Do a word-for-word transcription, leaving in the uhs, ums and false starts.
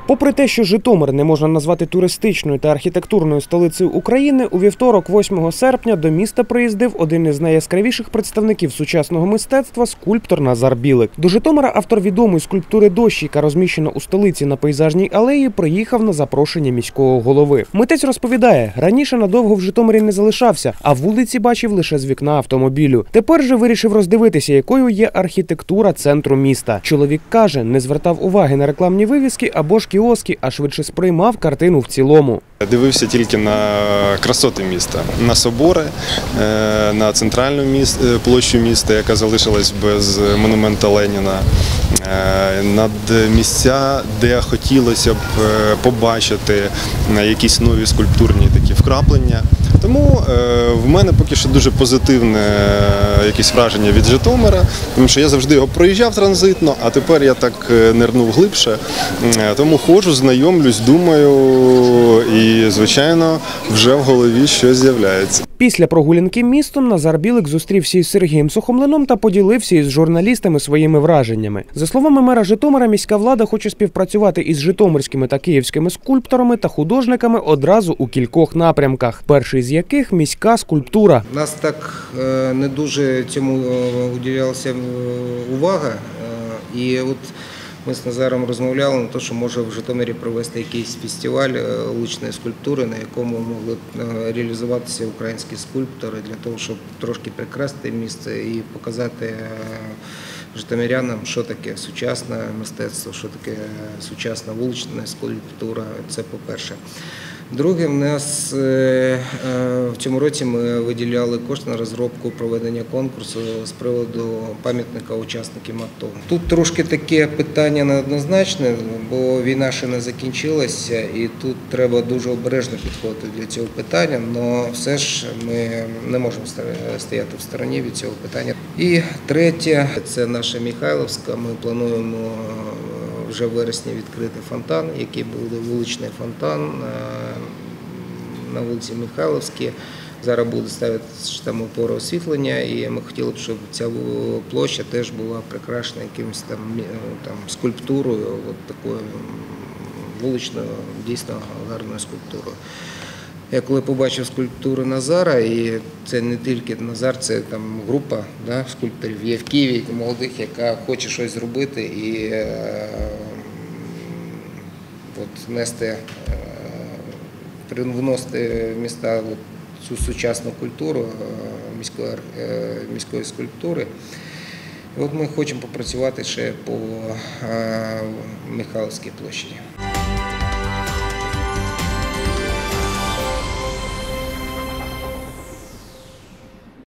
Попри те, що Житомир не можна назвати туристичною та архітектурною столицею України, у вівторок, восьмого серпня, до міста приїздив один із найяскравіших представників сучасного мистецтва – скульптор Назар Білик. До Житомира автор відомої скульптури «Дощ», яка розміщена у столиці на Пейзажній алеї, приїхав на запрошення міського голови. Митець розповідає, раніше надовго в Житомирі не залишався, а вулиці бачив лише з вікна автомобілю. Тепер же вирішив роздивитися, якою є архітектура центру міста. Чоловік каже, не звертав уваги на рекламні вивіски або ж кіоски, а швидше сприймав картину в цілому. Дивився тільки на красоти міста, на собори, на центральну площу міста, яка залишилась без монумента Леніна, на місця, де хотілося б побачити якісь нові скульптурні такі вкраплення. Тому в мене поки що дуже позитивне якесь враження від Житомира, тому що я завжди його проїжджав транзитно, а тепер я так нирнув глибше. Тому ходжу, знайомлюсь, думаю і, звичайно, вже в голові щось з'являється. Після прогулянки містом Назар Білик зустрівся із Сергієм Сухомлином та поділився із журналістами своїми враженнями. За словами мера Житомира, міська влада хоче співпрацювати із житомирськими та київськими скульпторами та художниками одразу у кількох напрямках, перший з яких – міська скульптура. У нас так не дуже цьому уділялася увага, і от ми з Назаром розмовляли на те, що може в Житомирі провести якийсь фестиваль вуличної скульптури, на якому могли б реалізуватися українські скульптори для того, щоб трошки прикрасити місце і показати житомирянам, що таке сучасне мистецтво, що таке сучасна вулична скульптура. Це по-перше. Друге, в нас в цьому році ми виділяли кошти на розробку проведення конкурсу з приводу пам'ятника учасникам АТО. Тут трошки таке питання неоднозначне, бо війна ще не закінчилася і тут треба дуже обережно підходити до цього питання, але все ж ми не можемо стояти в стороні від цього питання. І третє, це наша Михайлівська, ми плануємо вже в вересні відкрити фонтан, який буде вуличний фонтан на вулиці Михайлівській. Зараз буде ставити там опору освітлення, і ми хотіли б, щоб ця площа теж була прикрашена якимось там, там скульптурою, от такою вуличною, дійсно гарною скульптурою. Я коли побачив скульптуру Назара, і це не тільки Назар, це там група, да, скульпторів є в Києві, молодих, яка хоче щось зробити і е, от, нести, е, вносити в міста от, цю сучасну культуру е, міської, е, міської скульптури. І от ми хочемо попрацювати ще по е, Михайлівській площі.